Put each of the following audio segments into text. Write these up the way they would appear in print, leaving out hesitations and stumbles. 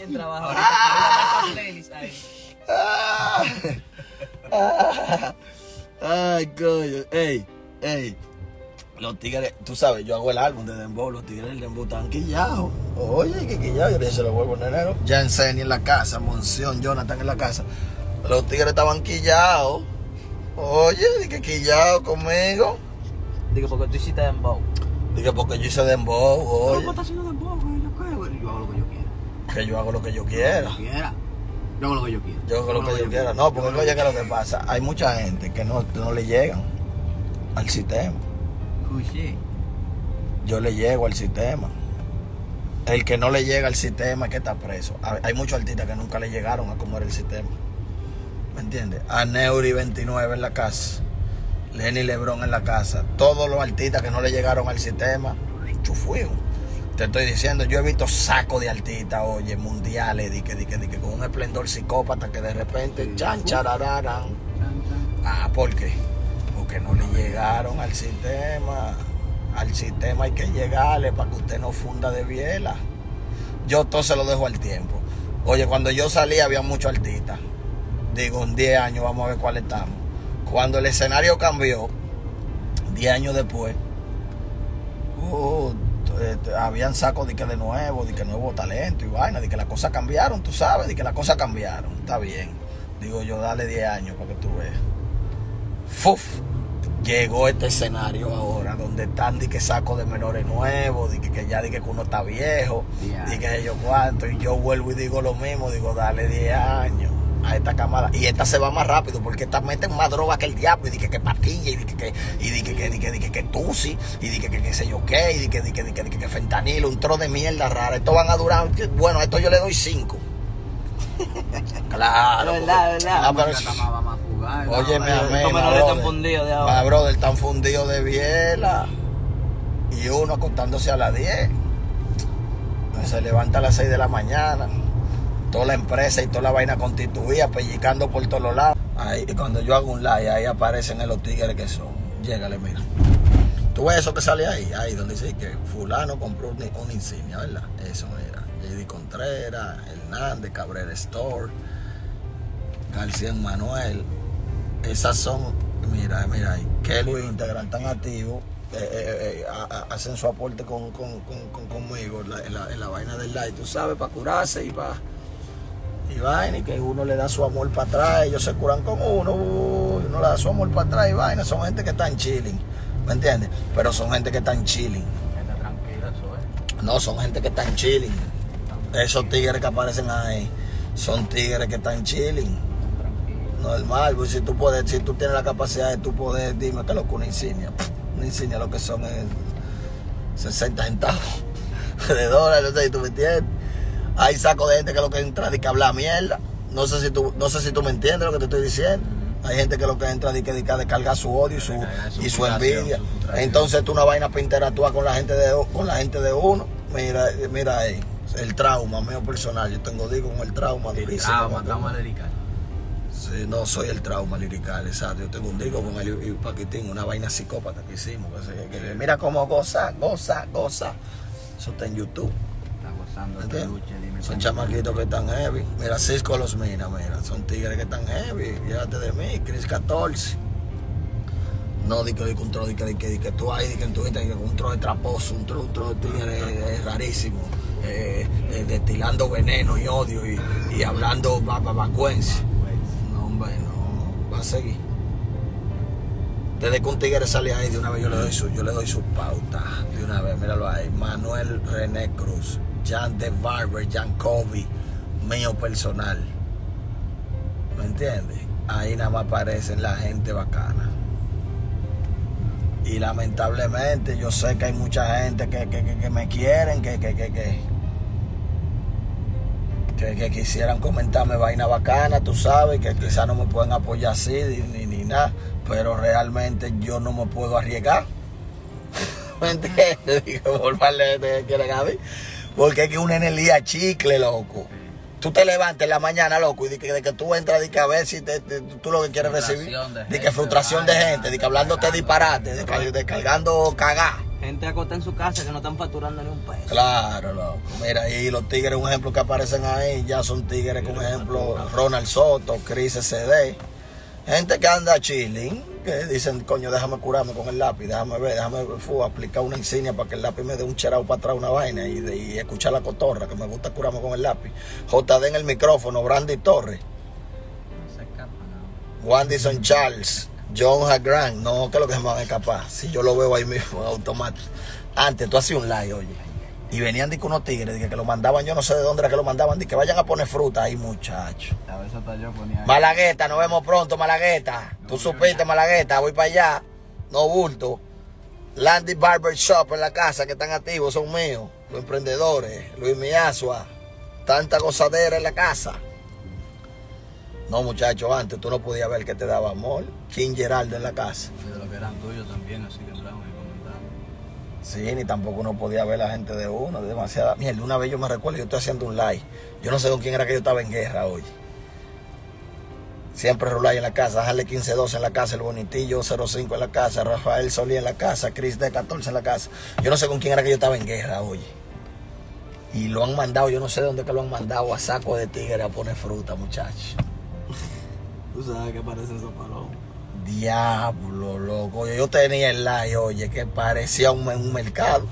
¿Quién trabaja ahorita? Playlist ahí. Ay, coño. Ey. Los tigres, tú sabes, yo hago el álbum de Dembow, los tigres del Dembow están quillados. Oye, que quillados, yo le dije, se lo vuelvo en enero. Ya en la casa, Monción, Jonathan en la casa. Los tigres estaban quillados. Oye, dije quillados conmigo. Digo, porque tú hiciste Dembow. Dije, porque yo hice Dembow, oye. ¿Cómo estás haciendo Dembow? Yo hago lo que yo quiera. Que yo hago lo que yo quiera. Yo hago lo que yo quiera. Yo hago lo que yo quiera. No, porque oye, que lo que pasa, hay mucha gente que no le llegan al sistema. Yo le llego al sistema. El que no le llega al sistema es que está preso. Hay muchos artistas que nunca le llegaron a cómo era el sistema. ¿Me entiendes? A Neuri 29 en la casa, Lenny Lebron en la casa. Todos los artistas que no le llegaron al sistema, chufuijo. Te estoy diciendo, yo he visto sacos de artistas, oye, mundiales, con un esplendor psicópata que de repente, chan, charararán. ¿Por qué? Porque no le llegaron al sistema. Al sistema hay que llegarle para que usted no funda de biela. Yo todo se lo dejo al tiempo. Oye, cuando yo salí había muchos artistas. Digo, en 10 años vamos a ver cuál estamos. Cuando el escenario cambió, 10 años después, habían sacos de nuevo talento y vaina, de que las cosas cambiaron, tú sabes, de que las cosas cambiaron. Está bien. Digo yo, dale 10 años para que tú veas. ¡Fuf! Llegó este escenario ahora donde están de que saco de menores nuevos, de que ya de que uno está viejo, de que yo cuánto, y yo vuelvo y digo lo mismo, digo dale 10 años a esta camada, y esta se va más rápido porque esta meten más droga que el diablo, y de que pastilla, y que tusi, y de que sé yo qué, y de que fentanilo, un tro de mierda rara. Estos van a durar, bueno, a esto yo le doy 5. Claro, verdad. Oye, mi brother, están fundidos de biela. Y uno acostándose a las 10. Se levanta a las 6 de la mañana. Toda la empresa y toda la vaina constituida, pellicando por todos los lados. Ahí, cuando yo hago un live, ahí aparecen los tigres que son. Llégale, mira. Tú ves eso que sale ahí donde dice que fulano compró una insignia, ¿verdad? Eso, mira. J.D. Contreras, Hernández, Cabrera Store, García Manuel. Esas son, mira ahí, que los integran tan activos, hacen su aporte conmigo en la vaina del live, tú sabes, para curarse y vaina, y que uno le da su amor para atrás, ellos se curan con uno le da su amor para atrás y vaina. Son gente que están chilling, ¿me entiendes? Pero son gente que están chilling. Gente tranquila, eso es. No, son gente que están chilling. Esos tigres que aparecen ahí son tigres que están chilling. Normal, pues si tú tienes la capacidad de tú poder, dime que lo que una insignia lo que son es 60 centavos de dólares, no sé si tú me entiendes. Hay sacos de gente que lo que entra de que habla mierda. No sé si tú me entiendes lo que te estoy diciendo. Hay gente que lo que entra de descargar su odio y su envidia. Entonces tú una vaina para interactuar con la gente de uno. Mira ahí, el trauma mío personal. Yo digo con el trauma durísimo. Trauma lirical. Sí, no soy el trauma lirical, exacto. Yo tengo un disco con él y Paquitín, una vaina psicópata que hicimos. Que mira cómo goza. Eso está en YouTube. Está gozando de lucha. Son chamaquitos que están heavy. Mira, Cisco los mira. Son tigres que están heavy. Llévate de mí, Chris 14. No, di que tú ahí, di que en tu Instagram, un tro de traposo, un tro de tigre rarísimo. Destilando veneno y odio y hablando babacuencia. No, va a seguir. Desde que un tigre sale ahí, de una vez yo le doy su pauta. De una vez, míralo ahí. Manuel René Cruz, Jan de Barber, Jan Kobe, mío personal. ¿Me entiendes? Ahí nada más aparecen la gente bacana. Y lamentablemente yo sé que hay mucha gente que me quieren, que quisieran comentarme vaina bacana, tú sabes, que quizás no me pueden apoyar así ni nada, pero realmente yo no me puedo arriesgar. ¿Me entiendes? Digo, porque es que una energía chicle, loco. Tú te levantas en la mañana, loco, y de que tú entras a ver si tú lo que quieres recibir. De que frustración de gente, de que hablándote disparate, descargando cagá. gente acota en su casa que no están facturando ni un peso. Claro, loco. Mira, y los tigres, un ejemplo que aparecen ahí, ya son tigres, como ejemplo, Ronald Soto, Chris SD. Gente que anda chilling, que dicen, coño, déjame curarme con el lápiz, déjame ver, aplicar una insignia para que el lápiz me dé un cherao para atrás, una vaina, y escuchar la cotorra, que me gusta curarme con el lápiz. JD en el micrófono, Brandy Torres. No se escapa, no. Wandison Charles, John Hagrand, no, que es lo que se me van a escapar. Si yo lo veo ahí mismo, automático. Antes, tú hacías un live, oye, y venían de unos tigres, que lo mandaban, yo no sé de dónde era que lo mandaban, de que vayan a poner fruta ahí, muchachos. A veces hasta yo ponía... Malagueta, nos vemos pronto, Malagueta. Tú supiste, Malagueta, voy para allá. No bulto. Landy Barber Shop en la casa, que están activos, son míos. Los emprendedores, Luis Miazua. Tanta gozadera en la casa. No, muchachos, antes tú no podías ver que te daba amor. King Geraldo en la casa. De los que eran tuyos también, así que entramos y comentamos. Sí, ni tampoco uno podía ver la gente de uno. Demasiada mierda. Una vez yo me recuerdo, yo estoy haciendo un live. Yo no sé con quién era que yo estaba en guerra hoy. Siempre Rulay en la casa, Harley 1512 en la casa, el Bonitillo 05 en la casa, Rafael Solí en la casa, Chris D14 en la casa. Yo no sé con quién era que yo estaba en guerra hoy. Y lo han mandado, yo no sé de dónde que lo han mandado a saco de tigre a poner fruta, muchachos. Tú sabes que parecen esos palomos. Diablo, loco. Yo tenía el live, oye, que parecía un mercado.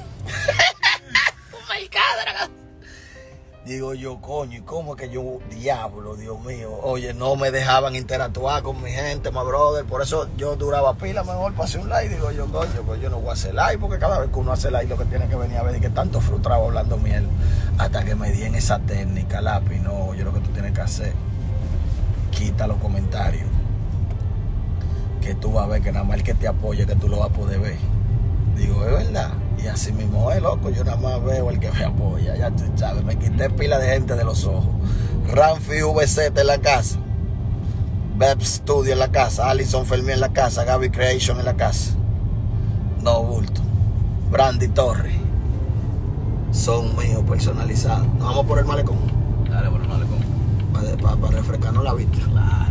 Un mercado, era. Digo yo, coño, ¿y cómo es que yo, diablo, Dios mío? Oye, no me dejaban interactuar con mi gente, my brother. Por eso yo duraba pila mejor para hacer un live. Digo yo, coño, pues yo no voy a hacer live, porque cada vez que uno hace live lo que tiene que venir a ver es que tanto frustrado hablando miel. Hasta que me di en esa técnica, lápiz. No, yo lo que tú tienes que hacer, quita los comentarios. Que tú vas a ver que nada más el que te apoye, que tú lo vas a poder ver. Digo, es verdad. Y así mismo es, loco. Yo nada más veo el que me apoya. Ya tú sabes, me quité pila de gente de los ojos. Ramfi VZ en la casa. Beb Studio en la casa. Alison Fermi en la casa. Gaby Creation en la casa. No bulto. Brandy Torres. Son míos personalizados. Nos vamos por el malecón. Dale, por el malecón. Para refrescarnos la vista. Claro.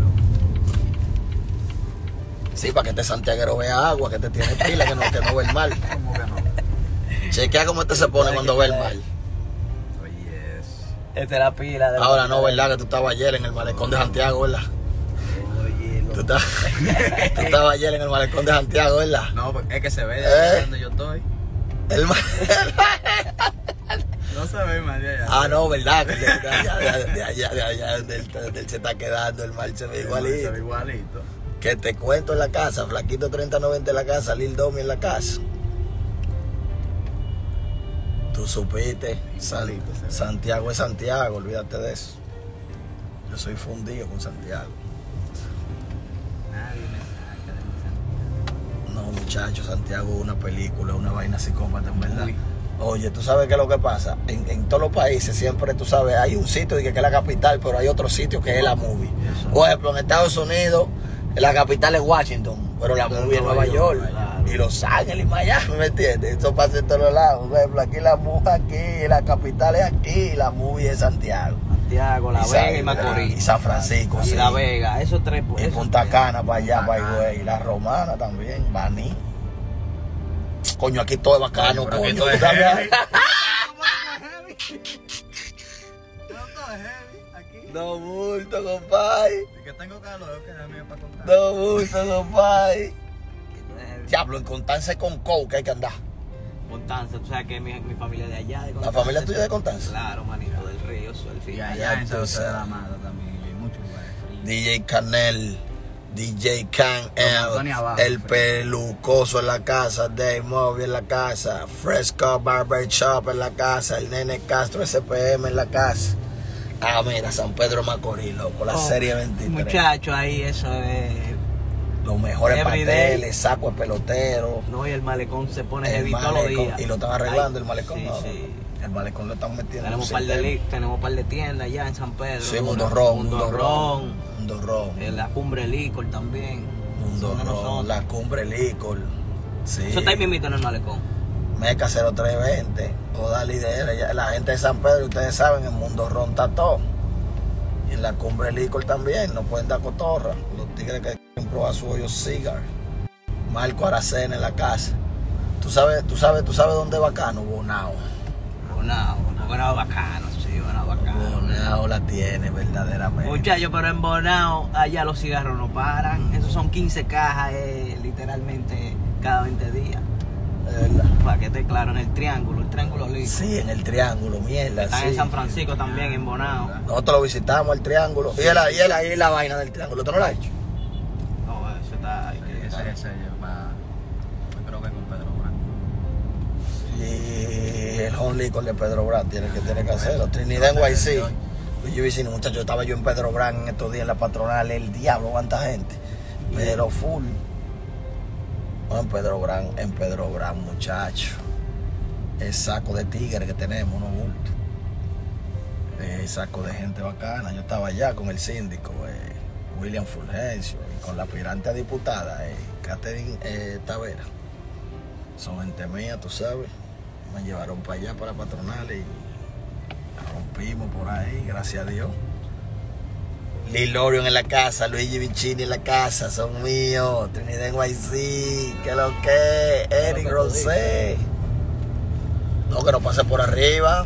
Sí, para que este santiaguero vea agua, que este tiene pila, que no ve el mar. ¿Cómo que no? Chequea cómo este se pone cuando ve el mar. Oye, Esta es la pila de... Ahora no, ¿verdad? Que tú estabas ayer en el malecón de Santiago, ¿verdad? oye, Tú estabas ayer en el malecón de Santiago, ¿verdad? No, es que se ve de donde yo estoy. El No se ve más de allá. Ah, no, ¿verdad? Que de allá donde él se está quedando, el mar se ve igualito. Se ve igualito. Que te cuento en la casa, Flaquito 3090 en la casa, Lil Domi en la casa. Tú supiste, Santiago es Santiago, olvídate de eso. Yo soy fundido con Santiago. Nadie me saca de mi Santiago. No, muchachos, Santiago es una película, una vaina psicópata, en verdad. Uy. Oye, tú sabes qué es lo que pasa. En todos los países siempre, tú sabes, hay un sitio que es la capital, pero hay otro sitio que es la movie. Por ejemplo, en Estados Unidos, la capital es Washington, pero la movie es Nueva York. Y Los Ángeles y Miami, ¿me entiendes? Eso pasa en todos lados. Por ejemplo, aquí la movie, aquí, la capital es aquí, y la movie es Santiago. Santiago, La Vega y Macorís. Y San Francisco, Y sí. La Vega, esos tres. Y esos Punta tres. Cana para allá, para Higüey. Y La Romana también, Baní. Coño, aquí todo es bacano, Pero aquí coño. todo es ¿Tú sabes? heavy. Todo es heavy aquí. No bulto, compadre. Y que tengo calor, que es mío para contar. No bulto, compadre. Diablo, en Constanza y con Cow que hay que andar. Constanza, tú sabes que mi familia de allá. De ¿La familia tuya de Constanza? Claro, manito, del río, el Y fin. allá en tú San José de la sabes. Mata también, hay muchos lugares fríos. DJ Canel, DJ Can Antonio abajo, el pelucoso en la casa, Dave Movie en la casa, Fresco Barber Shop en la casa, el Nene Castro SPM en la casa. Ah, mira, San Pedro Macorís, loco, la serie 23. Muchachos, ahí eso es. Los mejores Everyday. pasteles, saco de pelotero. No, y el malecón se pone El heavy todos los malecón, días. y lo están arreglando Ay, el malecón. Sí, ¿no? sí. El malecón lo están metiendo. Tenemos un par de tiendas allá en San Pedro. Sí, Mundo Ron, Mundo Ron. Mundo Ron. La Cumbre Licor también. Mundo Son de Ron, nosotros. la Cumbre Licor. Sí. Eso está ahí mismito en el malecón. Meca 0320, toda líder, la gente de San Pedro, ustedes saben, en Mundo Ron está todo. Y en la Cumbre Licor también, no pueden dar cotorra. Los tigres que quieren probar su hoyo cigar. Marco Aracena en la casa. ¿Tú sabes dónde es bacano? Bonao. Bonao bacano, sí, Bonao bacano. Bonao la tiene verdaderamente. Muchachos, pero en Bonao, allá los cigarros no paran. Esos son 15 cajas, literalmente cada 20 días. Para que esté claro, en el triángulo listo. Sí, en el triángulo, mierda. Están sí. en San Francisco también, en Bonao. Nosotros lo visitamos, el triángulo. Sí. Y la vaina del triángulo. ¿Tú no la has hecho? No, eso está... Ese va, yo creo que con Pedro Branco. Y el home liquor de Pedro Brand tiene que hacerlo. Trinidad en YC. Yo vecino, muchachos, estaba yo en Pedro Brand en estos días en la patronal. El diablo, cuánta gente. Pero full. No, en Pedro Brand, muchacho. El saco de tigre que tenemos, unos bultos. El saco de gente bacana. Yo estaba allá con el síndico, William Fulgencio, y con la aspirante a diputada, Catherine Tavera. Son gente mía, tú sabes. Me llevaron para allá, para la patronal, y rompimos por ahí, gracias a Dios. Lilorion en la casa, Luigi Vicini en la casa, son míos. Trinidad NYC, que lo que, Eric Rosé. No, que no pase por arriba.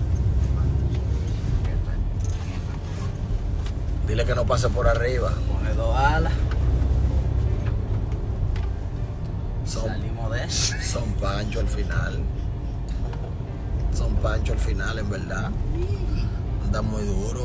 Dile que no pase por arriba. Pone 2 alas. Son, Salimos de eso. son Pancho al final. Son Pancho al final, en verdad. Andan muy duro.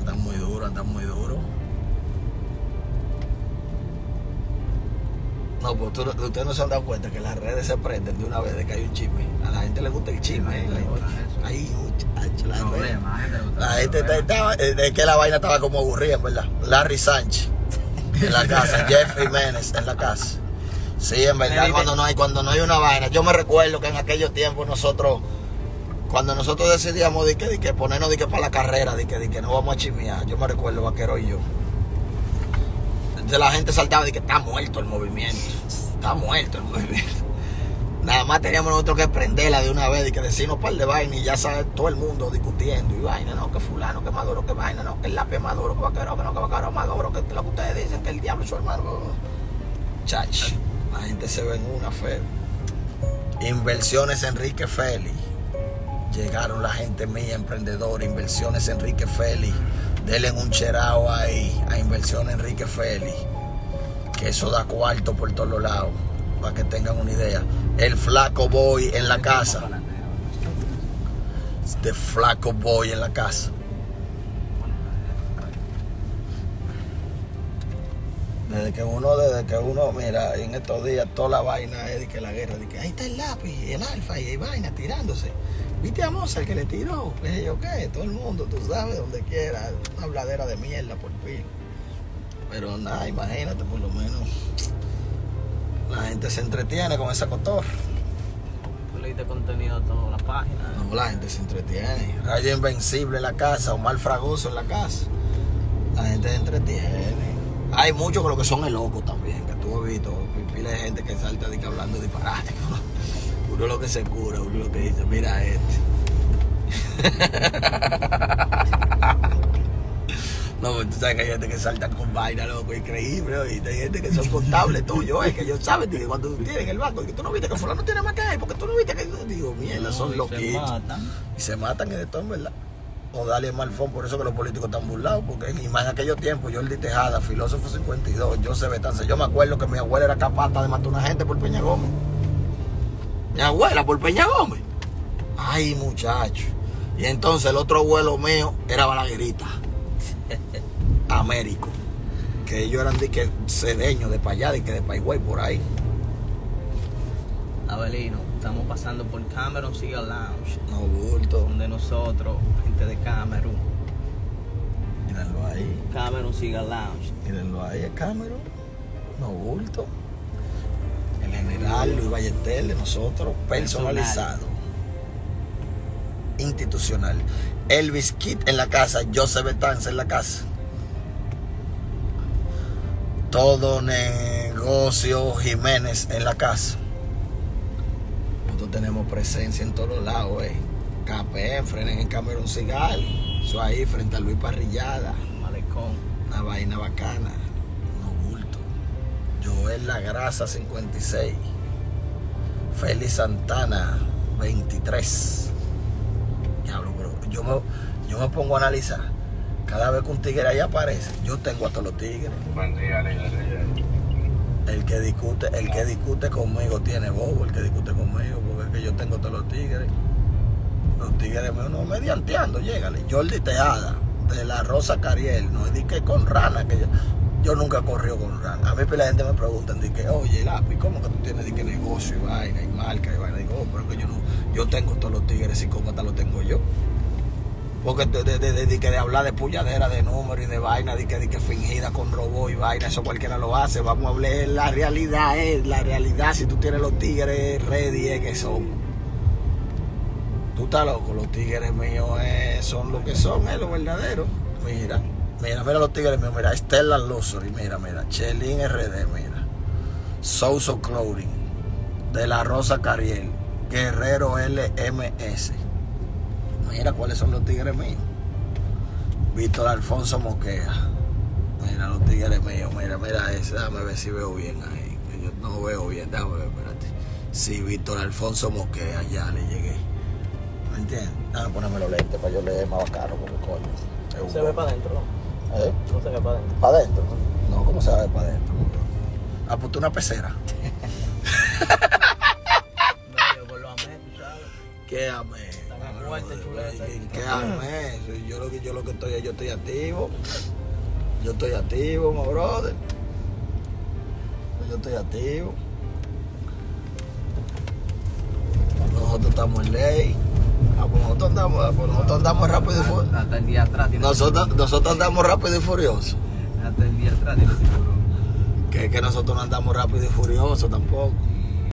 No, pues ustedes no se han dado cuenta que las redes se prenden de una vez de que hay un chisme. A la gente le gusta el chisme. Ahí, muchacho, la gente estaba, de que la vaina estaba como aburrida, ¿verdad? Larry Sánchez en la casa, Jeff Jiménez en la casa. Sí, en verdad, cuando no hay una vaina. Yo me recuerdo que en aquellos tiempos cuando nosotros decidíamos de que ponernos de que para la carrera, de que no vamos a chismear, yo me recuerdo, Vaquero y yo. Entonces la gente saltaba de que está muerto el movimiento. Nada más teníamos nosotros que prenderla de una vez y que decirnos un par de vainas y ya sabe todo el mundo discutiendo. Y vaina, no, que fulano, que Maduro, que vaina, no, que el lápiz es Maduro, que Vaquero, que no, que Vaquero es Maduro, que lo que ustedes dicen, que el diablo es su hermano. Chach, la gente se ve en una fe. Inversiones Enrique Félix. Llegaron la gente mía, emprendedora, Inversiones Enrique Félix. Denle un cherao ahí a Inversiones Enrique Félix. Que eso da cuarto por todos lados. Para que tengan una idea. El Flaco Boy en la casa. The Flaco Boy en la casa. Desde que uno, mira, en estos días toda la vaina es de que la guerra, de que ahí está el lápiz, el alfa y hay vaina tirándose. ¿Viste a Mozart que le tiró? Le dije yo, ¿qué? Todo el mundo, tú sabes, donde quiera, una habladera de mierda por pila. Pero nada, imagínate, por lo menos la gente se entretiene con esa cotorra. Tú leíste contenido a todas las páginas. No, la gente se entretiene. Rayo Invencible en la casa, Omar Fragoso en la casa. La gente se entretiene. Hay muchos con lo que son el loco también, que tú has visto, pila de gente que salta de que hablando disparate. Uno lo que se cura, uno lo que dice, mira No, pues tú sabes que hay gente que salta con vaina, loco, increíble, ¿oíste? Hay gente que son contables tuyos, que ellos saben que cuando tú tienes en el banco, que tú no viste que fulano tiene más que hay, porque tú no viste que... Digo, mierda, son loquitos. Y se matan y de todo, en verdad. O darle malfón, por eso que los políticos están burlados, porque y más en aquellos tiempos, Jordi Tejada, filósofo 52, José Betance, yo me acuerdo que mi abuela era capaz de matar a una gente por Peña Gómez. Mi abuela por Peña Gómez. Ay, muchacho. Y entonces el otro abuelo mío era Balaguerita. Américo. Que ellos eran de que cedeños de para allá, de que de Paigüey por ahí. Abelino, estamos pasando por Cameron Cigar Lounge. No bulto. Donde nosotros, gente de Cameron. Mírenlo ahí. Cameron Cigar Lounge. Mírenlo ahí, es Cameron. No bulto. El general Luis Ballester de nosotros, personalizado. Institucional. Elvis Kit en la casa, José Betance en la casa. Todo negocio Jiménez en la casa. Nosotros tenemos presencia en todos lados, KPM, frenen en Cameron Cigar. Eso ahí, frente a Luis Parrillada. Malecón. Una vaina bacana. No bulto. Joel La Grasa 56. Félix Santana, 23. Diablo, bro. Yo me pongo a analizar. Cada vez que un tigre ahí aparece, yo tengo a todos los tigres. El que discute conmigo tiene bobo, el que discute conmigo, porque es que yo tengo todos los tigres. Los tigres míos no medianteando, llégale. Jordi Tejada, de la Rosa Cariel, no es que con rana, que yo nunca corrió con rana. A mí la gente me pregunta, que, oye, Lápiz, ¿cómo que tú tienes negocio y vaina y marca y vaina? Digo, pero que yo tengo todos los tigres psicópatas, los tengo yo. Porque de hablar de pulladera, de números y de vaina, de que fingida con robot y vaina, eso cualquiera lo hace. Vamos a hablar, la realidad, si tú tienes los tigres ready, es que son. Tú estás loco, los tigres míos son lo que son, es lo verdadero. Mira los tigres míos, mira, Stella Luxury, mira, Chelín RD, mira, Souso Clothing, de la Rosa Cariel, Guerrero LMS. Mira cuáles son los tigres míos. Víctor Alfonso Moquea. Mira los tigres míos. Mira ese. Déjame ver si veo bien ahí. Yo no veo bien. Déjame ver, espérate. Sí, Víctor Alfonso Moquea. Ya le llegué. ¿Me entiendes? Déjame ponerme los lentes para yo leer más bacano. Porque coño. Se ve para adentro, ¿no? ¿Eh? No se ve para adentro. ¿Para adentro? No, ¿cómo se ve para adentro? Ah, pues tú una pecera. No, yo por lo amé, tú sabes. ¿Qué amé? ¿Qué amé? Yo lo que estoy, yo estoy activo. Yo estoy activo, mi brother. Yo estoy activo. Nosotros estamos en ley. Pues nosotros andamos rápido y furioso. Hasta el día atrás. Nosotros andamos rápido y furioso. Hasta el día atrás tiene cinturón. Que nosotros no andamos rápido y furioso tampoco.